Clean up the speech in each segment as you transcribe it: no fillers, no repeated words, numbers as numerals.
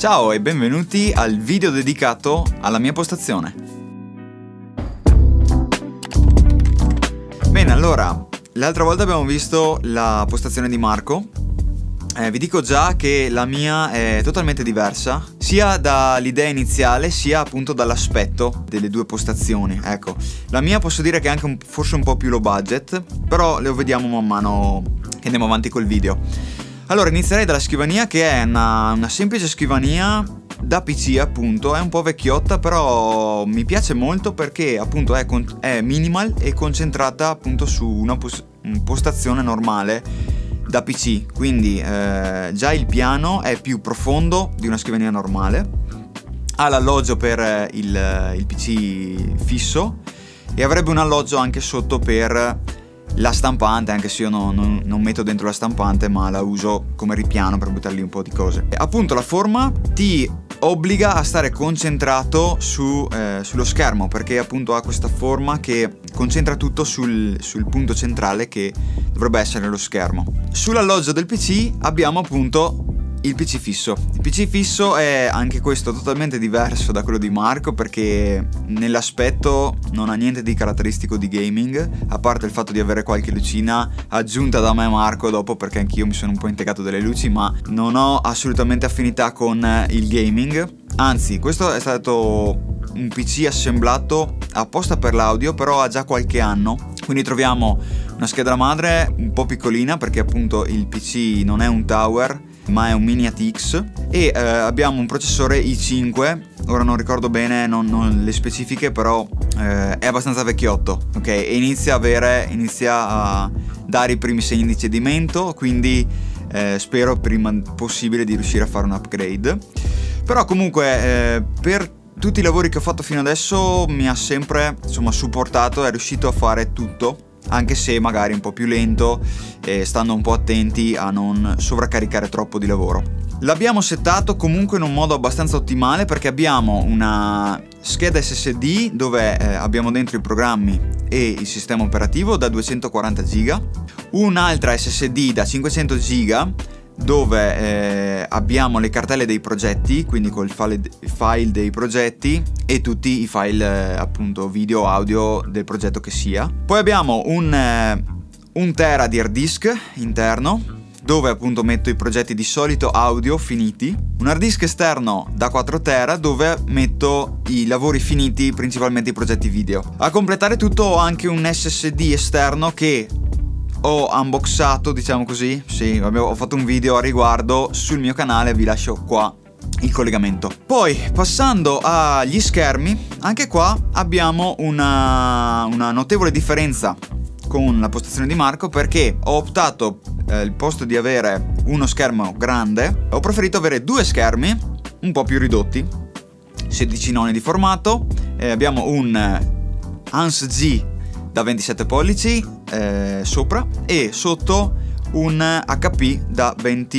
Ciao e benvenuti al video dedicato alla mia postazione. Bene, allora, l'altra volta abbiamo visto la postazione di Marco. Vi dico già che la mia è totalmente diversa, sia dall'idea iniziale sia appunto dall'aspetto delle due postazioni. Ecco, la mia posso dire che è anche forse un po' più low budget, però lo vediamo man mano che andiamo avanti col video. Allora, inizierei dalla scrivania, che è una semplice scrivania da PC, appunto. È un po' vecchiotta, però mi piace molto perché appunto è minimal e concentrata appunto su una postazione normale da PC. Quindi già il piano è più profondo di una scrivania normale, ha l'alloggio per il PC fisso e avrebbe un alloggio anche sotto per la stampante, anche se io non metto dentro la stampante, ma la uso come ripiano per buttargli un po' di cose. E appunto la forma ti obbliga a stare concentrato sullo schermo, perché appunto ha questa forma che concentra tutto sul punto centrale che dovrebbe essere lo schermo. Sull'alloggio del PC abbiamo appunto il PC fisso. Il PC fisso è anche questo totalmente diverso da quello di Marco, perché nell'aspetto non ha niente di caratteristico di gaming, a parte il fatto di avere qualche lucina aggiunta da me e Marco dopo, perché anch'io mi sono un po' integrato delle luci, ma non ho assolutamente affinità con il gaming. Anzi, questo è stato un PC assemblato apposta per l'audio, però ha già qualche anno, quindi troviamo una scheda madre un po' piccolina, perché appunto il PC non è un tower ma è un mini ATX, e abbiamo un processore i5, ora non ricordo bene non le specifiche, però è abbastanza vecchiotto, ok? E inizia a dare i primi segni di cedimento, quindi spero prima possibile di riuscire a fare un upgrade. Però comunque per tutti i lavori che ho fatto fino adesso mi ha sempre, insomma, supportato, è riuscito a fare tutto, anche se magari un po' più lento, stando un po' attenti a non sovraccaricare troppo di lavoro. L'abbiamo settato comunque in un modo abbastanza ottimale, perché abbiamo una scheda SSD dove abbiamo dentro i programmi e il sistema operativo da 240 GB, un'altra SSD da 500 GB dove abbiamo le cartelle dei progetti, quindi col file dei progetti e tutti i file appunto video, audio del progetto che sia. Poi abbiamo un tera di hard disk interno, dove appunto metto i progetti di solito audio finiti, un hard disk esterno da 4 tera dove metto i lavori finiti, principalmente i progetti video. A completare tutto ho anche un SSD esterno che ho unboxato, diciamo così. Sì, ho fatto un video a riguardo sul mio canale, vi lascio qua il collegamento. Poi passando agli schermi, anche qua abbiamo una notevole differenza con la postazione di Marco, perché ho optato al posto di avere uno schermo grande, ho preferito avere due schermi un po' più ridotti, 16 noni di formato. Abbiamo un Hans G da 27 pollici sopra, e sotto un HP da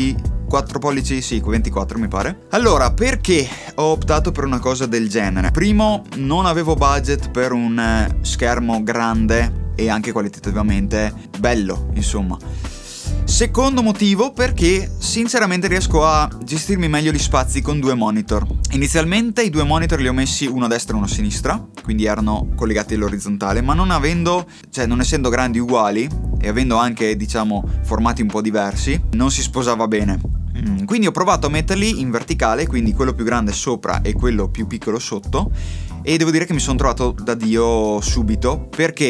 24 pollici, sì, 24 mi pare. Allora, perché ho optato per una cosa del genere? Primo, non avevo budget per un schermo grande e anche qualitativamente bello, insomma. Secondo motivo, perché sinceramente riesco a gestirmi meglio gli spazi con due monitor. Inizialmente i due monitor li ho messi uno a destra e uno a sinistra, quindi erano collegati all'orizzontale, ma non essendo grandi uguali e avendo anche, diciamo, formati un po' diversi, non si sposava bene. Quindi ho provato a metterli in verticale, quindi quello più grande sopra e quello più piccolo sotto, e devo dire che mi sono trovato da Dio subito.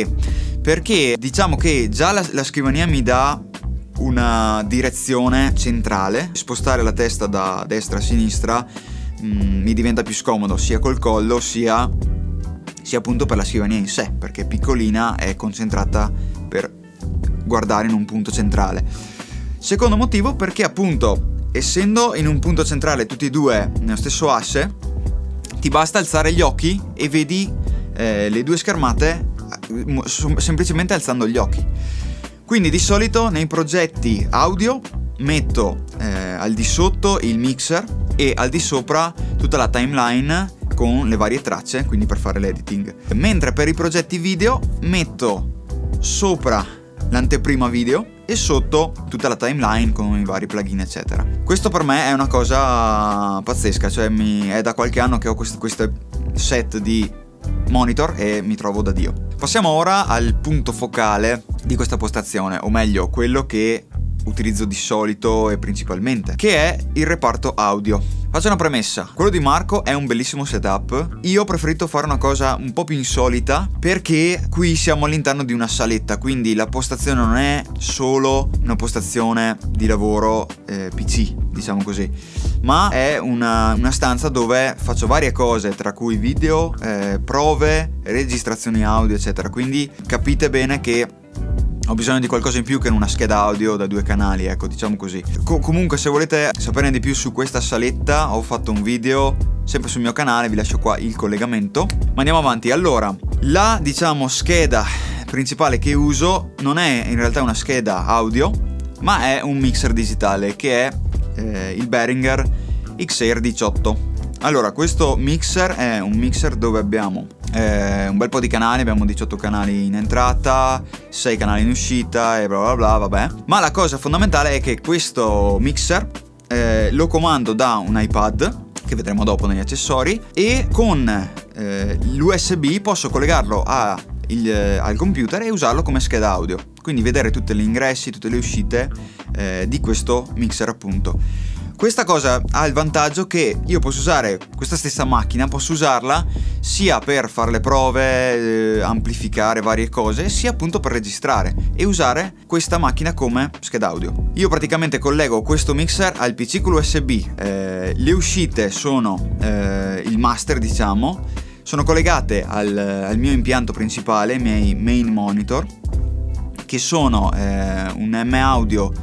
Perché diciamo che già la scrivania mi dà una direzione centrale, spostare la testa da destra a sinistra mi diventa più scomodo, sia col collo sia appunto per la scrivania in sé, perché è piccolina, è concentrata per guardare in un punto centrale. Secondo motivo, perché appunto essendo in un punto centrale tutti e due nello stesso asse, ti basta alzare gli occhi e vedi le due schermate semplicemente alzando gli occhi. Quindi di solito nei progetti audio metto al di sotto il mixer e al di sopra tutta la timeline con le varie tracce, quindi per fare l'editing. Mentre per i progetti video metto sopra l'anteprima video e sotto tutta la timeline con i vari plugin eccetera. Questo per me è una cosa pazzesca, cioè è da qualche anno che ho questo set di monitor e mi trovo da Dio. Passiamo ora al punto focale di questa postazione, o meglio quello che utilizzo di solito e principalmente, che è il reparto audio. Faccio una premessa: quello di Marco è un bellissimo setup. Io ho preferito fare una cosa un po' più insolita, perché qui siamo all'interno di una saletta, quindi la postazione non è solo una postazione di lavoro PC, diciamo così, ma è una stanza dove faccio varie cose, tra cui video, prove, registrazioni audio eccetera. Quindi capite bene che ho bisogno di qualcosa in più che una scheda audio da 2 canali, ecco, diciamo così. Comunque, se volete saperne di più su questa saletta, ho fatto un video sempre sul mio canale, vi lascio qua il collegamento. Ma andiamo avanti. Allora, la, diciamo, scheda principale che uso non è in realtà una scheda audio, ma è un mixer digitale che è il Behringer XR 18. Allora, questo mixer è un mixer dove abbiamo un bel po' di canali, abbiamo 18 canali in entrata, 6 canali in uscita e bla bla bla, vabbè. Ma la cosa fondamentale è che questo mixer lo comando da un iPad, che vedremo dopo negli accessori, e con l'USB posso collegarlo al computer e usarlo come scheda audio, quindi vedere tutti gli ingressi, tutte le uscite di questo mixer appunto. Questa cosa ha il vantaggio che io posso usare questa stessa macchina, posso usarla sia per fare le prove, amplificare varie cose, sia appunto per registrare e usare questa macchina come scheda audio. Io praticamente collego questo mixer al PC con l'USB, le uscite sono il master, diciamo, sono collegate al mio impianto principale, ai miei main monitor, che sono un M-Audio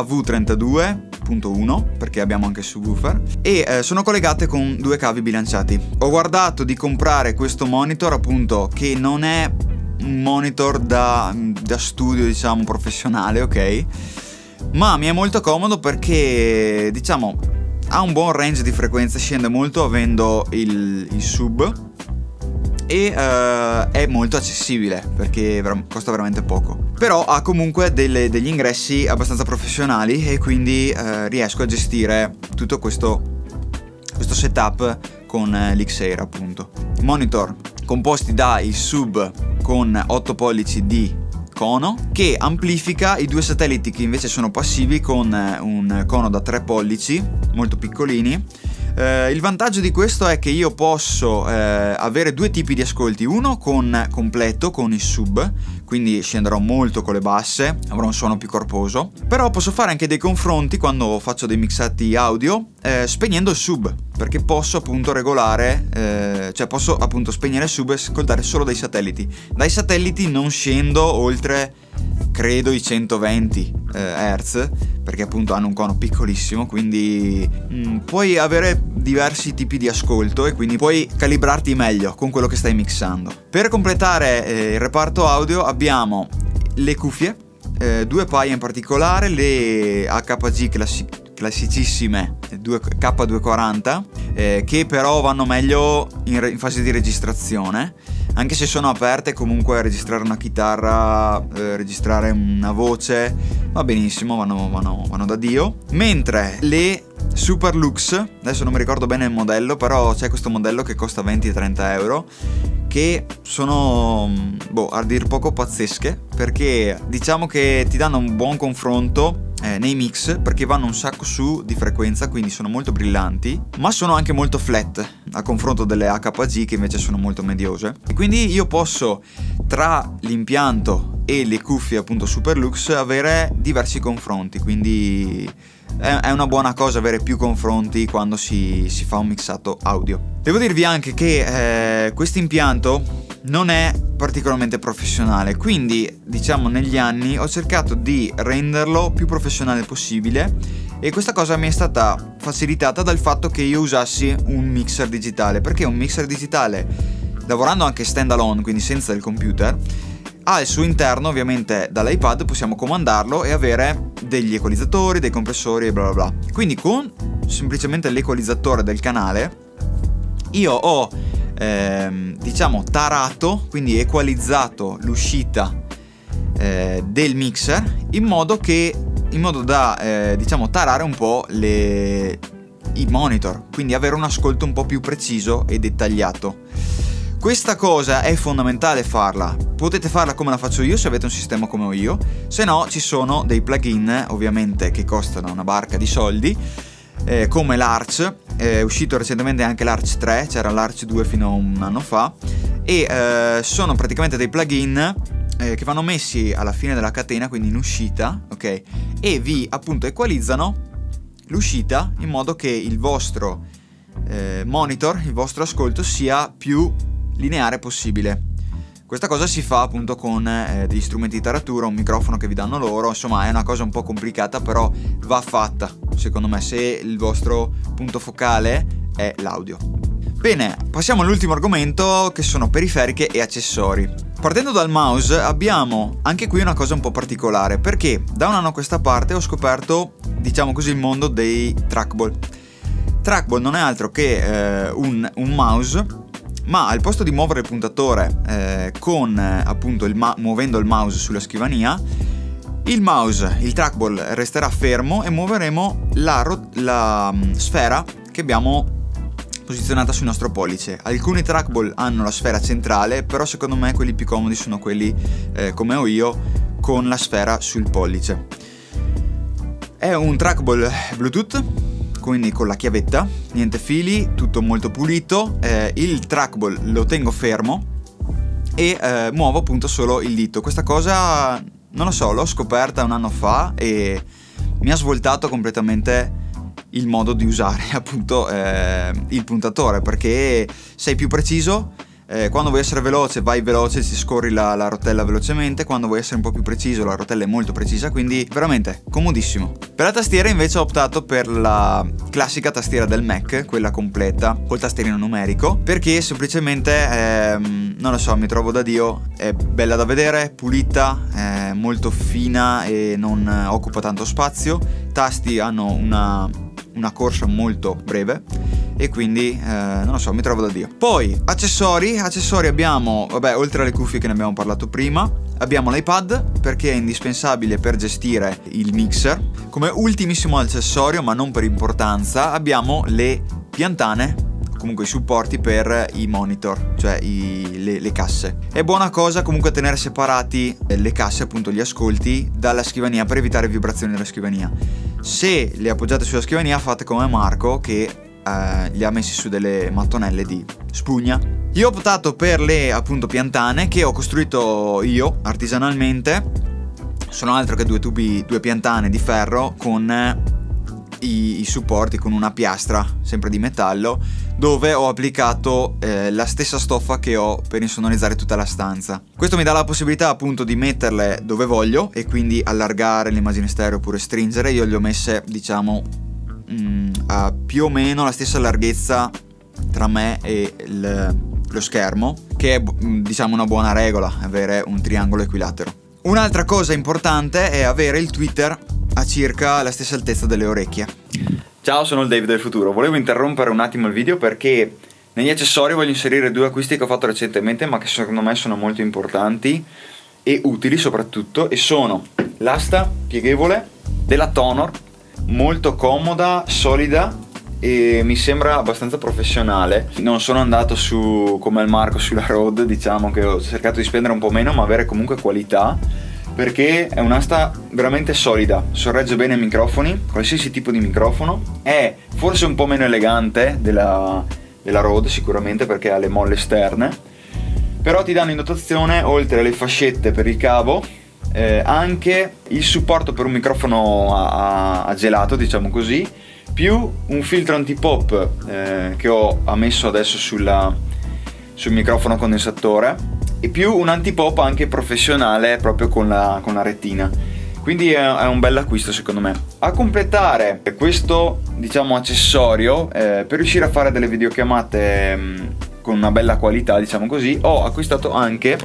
AV32.1, perché abbiamo anche il subwoofer, e sono collegate con 2 cavi bilanciati. Ho guardato di comprare questo monitor, appunto, che non è un monitor da studio, diciamo, professionale, ok? Ma mi è molto comodo perché, diciamo, ha un buon range di frequenze, scende molto avendo il sub, e è molto accessibile perché costa veramente poco. Però ha comunque degli ingressi abbastanza professionali e quindi riesco a gestire tutto questo setup con l'X-Air, appunto. Monitor composti dai sub con 8 pollici di cono, che amplifica i 2 satelliti che invece sono passivi con un cono da 3 pollici molto piccolini. Il vantaggio di questo è che io posso avere 2 tipi di ascolti, uno completo con il sub, quindi scenderò molto con le basse, avrò un suono più corposo, però posso fare anche dei confronti quando faccio dei mixati audio spegnendo il sub, perché posso appunto regolare, cioè posso appunto spegnere il sub e ascoltare solo dai satelliti. Dai satelliti non scendo oltre, credo, i 120 Hz, perché appunto hanno un cono piccolissimo, quindi puoi avere diversi tipi di ascolto e quindi puoi calibrarti meglio con quello che stai mixando. Per completare il reparto audio abbiamo le cuffie, 2 paia in particolare, le AKG classicissime K240, che però vanno meglio in fase di registrazione. Anche se sono aperte, comunque registrare una chitarra, registrare una voce va benissimo, vanno da Dio. Mentre le Super Lux, adesso non mi ricordo bene il modello, però c'è questo modello che costa 20-30 euro, che sono, a dir poco, pazzesche, perché diciamo che ti danno un buon confronto nei mix, perché vanno un sacco su di frequenza, quindi sono molto brillanti, ma sono anche molto flat a confronto delle AKG, che invece sono molto mediose. E quindi io posso, tra l'impianto e le cuffie appunto Super Lux, avere diversi confronti, quindi è una buona cosa avere più confronti quando si fa un mixato audio. Devo dirvi anche che questo impianto non è particolarmente professionale, quindi diciamo negli anni ho cercato di renderlo più professionale possibile, e questa cosa mi è stata facilitata dal fatto che io usassi un mixer digitale, perché un mixer digitale, lavorando anche stand alone, quindi senza il computer, ha al suo interno, ovviamente dall'iPad possiamo comandarlo e avere degli equalizzatori, dei compressori e bla bla bla. Quindi con semplicemente l'equalizzatore del canale io ho diciamo tarato, quindi equalizzato l'uscita del mixer in modo da diciamo tarare un po' i monitor, quindi avere un ascolto un po' più preciso e dettagliato. Questa cosa è fondamentale farla. Potete farla come la faccio io se avete un sistema come ho io, se no ci sono dei plugin ovviamente che costano una barca di soldi, come l'Arch. È uscito recentemente anche l'Arch 3, c'era l'Arch 2 fino a un anno fa, e sono praticamente dei plugin che vanno messi alla fine della catena, quindi in uscita, ok? E vi appunto equalizzano l'uscita in modo che il vostro monitor, il vostro ascolto sia più lineare possibile. Questa cosa si fa appunto con degli strumenti di taratura, un microfono che vi danno loro, insomma è una cosa un po' complicata, però va fatta secondo me se il vostro punto focale è l'audio. Bene, passiamo all'ultimo argomento, che sono periferiche e accessori. Partendo dal mouse abbiamo anche qui una cosa un po' particolare, perché da un anno a questa parte ho scoperto, diciamo così, il mondo dei trackball. Trackball non è altro che un mouse, ma al posto di muovere il puntatore con appunto muovendo il mouse sulla scrivania, il trackball resterà fermo e muoveremo la sfera che abbiamo posizionata sul nostro pollice. Alcuni trackball hanno la sfera centrale, però secondo me quelli più comodi sono quelli come ho io, con la sfera sul pollice. È un trackball Bluetooth, quindi con la chiavetta, niente fili, tutto molto pulito. Il trackball lo tengo fermo e muovo appunto solo il dito. Questa cosa non lo so, l'ho scoperta un anno fa e mi ha svoltato completamente il modo di usare appunto il puntatore, perché sei più preciso. Quando vuoi essere veloce vai veloce, ci scorri la rotella velocemente. Quando vuoi essere un po' più preciso la rotella è molto precisa, quindi veramente comodissimo. Per la tastiera invece ho optato per la classica tastiera del Mac, quella completa col tastierino numerico, perché semplicemente non lo so, mi trovo da Dio, è bella da vedere, pulita, molto fina e non occupa tanto spazio. I tasti hanno una corsa molto breve e quindi non lo so, mi trovo da Dio. Poi accessori abbiamo, vabbè, oltre alle cuffie che ne abbiamo parlato prima, abbiamo l'iPad, perché è indispensabile per gestire il mixer. Come ultimissimo accessorio, ma non per importanza, abbiamo le piantane, comunque i supporti per i monitor, cioè le casse. È buona cosa comunque tenere separati le casse, appunto gli ascolti, dalla scrivania, per evitare vibrazioni della scrivania. Se le appoggiate sulla scrivania fate come Marco, che li ha messi su delle mattonelle di spugna. Io ho optato per le appunto piantane, che ho costruito io artigianalmente. Sono altro che due piantane di ferro con i supporti, con una piastra sempre di metallo, dove ho applicato la stessa stoffa che ho per insonorizzare tutta la stanza. Questo mi dà la possibilità appunto di metterle dove voglio e quindi allargare l'immagine stereo oppure stringere. Io le ho messe, diciamo, a più o meno la stessa larghezza tra me e lo schermo, che è, diciamo, una buona regola, avere un triangolo equilatero. Un'altra cosa importante è avere il tweeter a circa la stessa altezza delle orecchie. Ciao, sono il Dave del futuro. Volevo interrompere un attimo il video perché negli accessori voglio inserire due acquisti che ho fatto recentemente, ma che secondo me sono molto importanti e utili soprattutto, e sono l'asta pieghevole della Tonor, molto comoda, solida e mi sembra abbastanza professionale. Non sono andato su come il Marco sulla Rode, diciamo che ho cercato di spendere un po' meno ma avere comunque qualità, perché è un'asta veramente solida, sorregge bene i microfoni, qualsiasi tipo di microfono. È forse un po' meno elegante della Rode sicuramente, perché ha le molle esterne, però ti danno in dotazione, oltre alle fascette per il cavo, anche il supporto per un microfono a gelato, diciamo così, più un filtro antipop che ho ammesso adesso sul microfono condensatore, e più un antipop anche professionale proprio con la retina. Quindi è un bel acquisto secondo me. A completare questo, diciamo, accessorio, per riuscire a fare delle videochiamate con una bella qualità, diciamo così, ho acquistato anche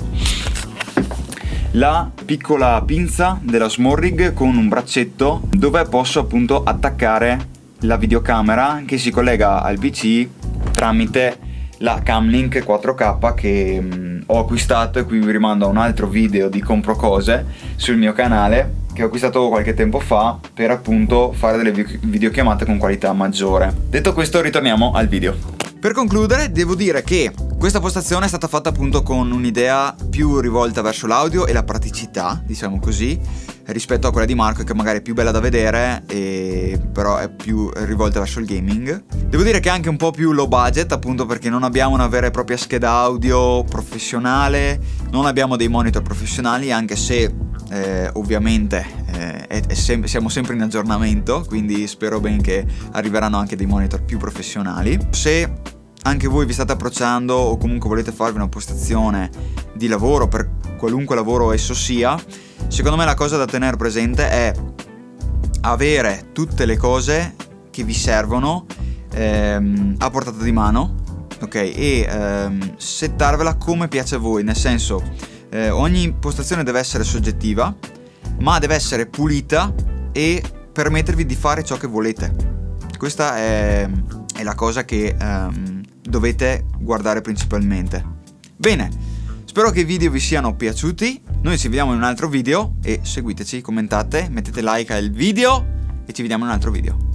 la piccola pinza della Smallrig con un braccetto dove posso appunto attaccare la videocamera che si collega al PC tramite la Camlink 4K che ho acquistato, e qui vi rimando a un altro video di compro cose sul mio canale, che ho acquistato qualche tempo fa per appunto fare delle videochiamate con qualità maggiore. Detto questo, ritorniamo al video. Per concludere, devo dire che questa postazione è stata fatta appunto con un'idea più rivolta verso l'audio e la praticità, diciamo così, rispetto a quella di Marco, che magari è più bella da vedere, però è più rivolta verso il gaming. Devo dire che è anche un po' più low budget, appunto perché non abbiamo una vera e propria scheda audio professionale, non abbiamo dei monitor professionali, anche se ovviamente siamo sempre in aggiornamento, quindi spero ben che arriveranno anche dei monitor più professionali. Se anche voi vi state approcciando o comunque volete farvi una postazione di lavoro, per qualunque lavoro esso sia, secondo me la cosa da tenere presente è avere tutte le cose che vi servono a portata di mano, ok? E settarvela come piace a voi, nel senso ogni postazione deve essere soggettiva, ma deve essere pulita e permettervi di fare ciò che volete. Questa è la cosa che dovete guardare principalmente. Bene, spero che i video vi siano piaciuti. Noi ci vediamo in un altro video e seguiteci, commentate, mettete like al video e ci vediamo in un altro video.